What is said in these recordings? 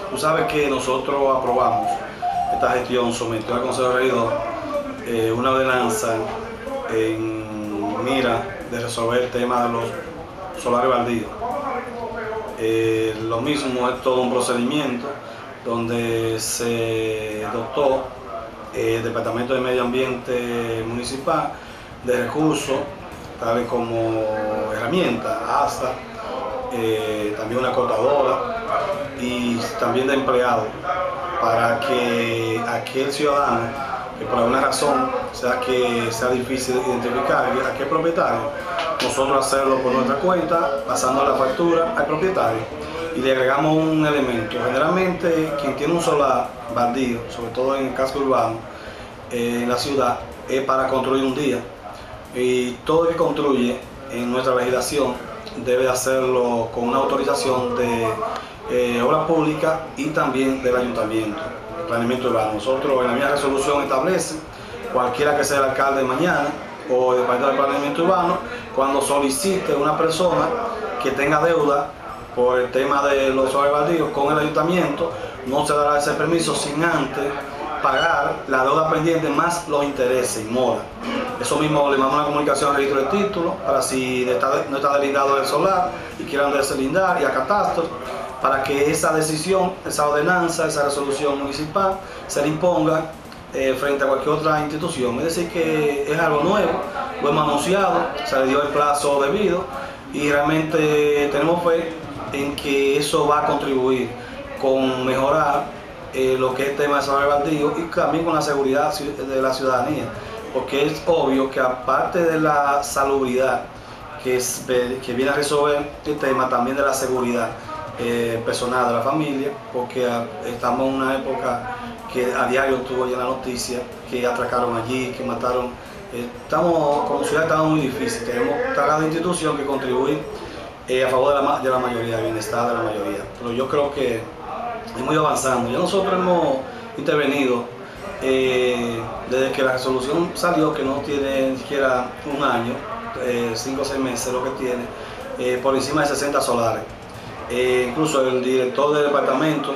Tú sabes que nosotros aprobamos esta gestión, sometió al Consejo Regidor una ordenanza en mira de resolver el tema de los solares baldíos. Lo mismo es todo un procedimiento donde se dotó el Departamento de Medio Ambiente Municipal de recursos tales como herramientas, hasta también una cortadora y también de empleados, para que aquel ciudadano que por alguna razón sea difícil identificar a qué propietario, nosotros hacerlo por nuestra cuenta, pasando la factura al propietario y le agregamos un elemento. Generalmente quien tiene un solar baldío, sobre todo en el casco urbano, en la ciudad, es para construir un día, y todo el que construye en nuestra legislación debe hacerlo con una autorización de obra pública y también del ayuntamiento, el planeamiento urbano. Nosotros en la misma resolución establece cualquiera que sea el alcalde mañana o el departamento del planeamiento urbano, cuando solicite una persona que tenga deuda por el tema de los solares baldíos con el ayuntamiento, no se dará ese permiso sin antes pagar la deuda pendiente más los intereses y mora. Eso mismo le mandamos una comunicación al registro de títulos para si no está delindado el solar y quieran deslindar, y a catastro, para que esa decisión, esa ordenanza, esa resolución municipal se le imponga frente a cualquier otra institución. Es decir, que es algo nuevo, lo hemos anunciado, se le dio el plazo debido y realmente tenemos fe en que eso va a contribuir con mejorar lo que es el tema de solares baldíos y también con la seguridad de la ciudadanía, porque es obvio que aparte de la salubridad que viene a resolver el tema, también de la seguridad personal de la familia, porque estamos en una época que a diario tuvo ya la noticia que atracaron allí, que mataron. Como ciudad estamos muy difícil, tenemos cada institución que contribuye a favor de la mayoría, del bienestar de la mayoría. Pero yo creo que hemos ido avanzando. Ya nosotros hemos intervenido desde que la resolución salió, que no tiene ni siquiera un año, 5 o 6 meses lo que tiene, por encima de 60 solares. Incluso el director del departamento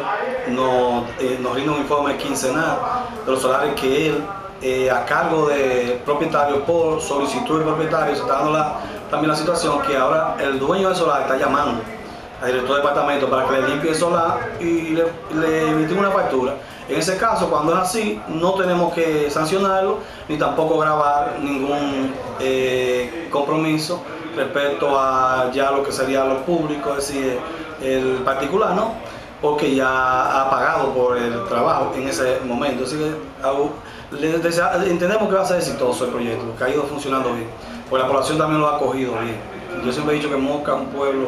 nos rinde un informe quincenal de los solares que él, a cargo de propietario, por solicitud del propietario, se está dando también la situación que ahora el dueño del solar está llamando al director del departamento para que le limpie el solar y le emitimos una factura. En ese caso, cuando es así, no tenemos que sancionarlo ni tampoco grabar ningún compromiso respecto a ya lo que sería lo público, es decir, el particular, ¿no? Porque ya ha pagado por el trabajo en ese momento. Así que entendemos que va a ser exitoso el proyecto, que ha ido funcionando bien, pues la población también lo ha acogido bien. Yo siempre he dicho que Moca es un pueblo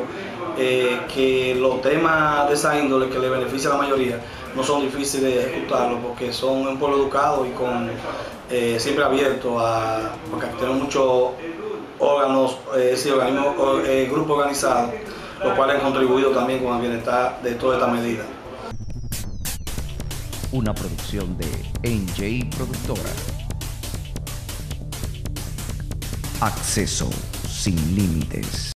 que los temas de esa índole que le beneficia a la mayoría no son difíciles de ejecutarlo, porque son un pueblo educado y siempre abierto porque tenemos muchos órganos, organismos, grupos organizados, los cuales han contribuido también con el bienestar de toda esta medida. Una producción de NJ Productora. Acceso sin límites.